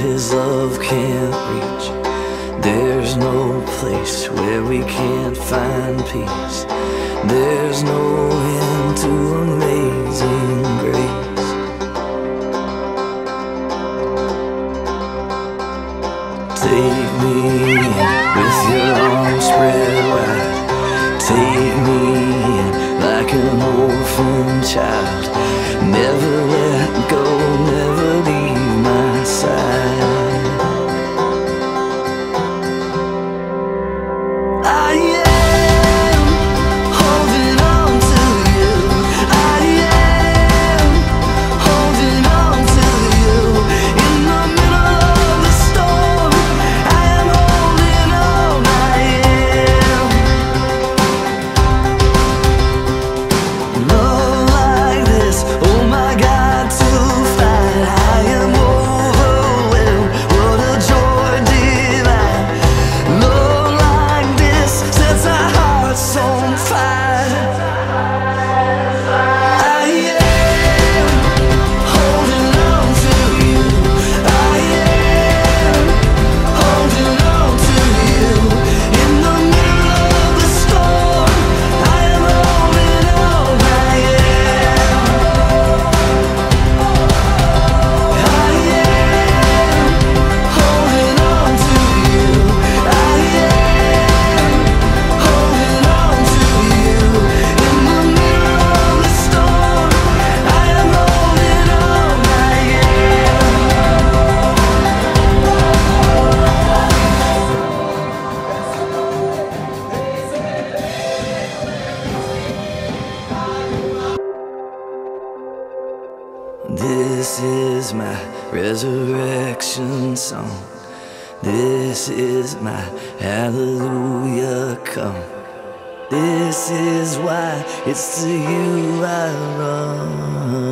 His love can't reach. There's no place where we can't find peace. There's no end to amazing grace. Take me in with your arms spread wide. Take me in like an orphan child. Never let go, never leave my side. I am holding on to you. I am holding on to you. In the middle of the storm, I am holding on. I am. Love like this, oh my God, to find. I am overwhelmed, what a joy divine. Love like this sets our hearts on fire. I am holding on to you. I am holding on to you. In the middle of the storm, I am holding on. I am. I am holding on to you. I am holding on to you. In the middle of the storm, I am holding on. I am. This is my resurrection song. This is my hallelujah come. This is why it's to you I run.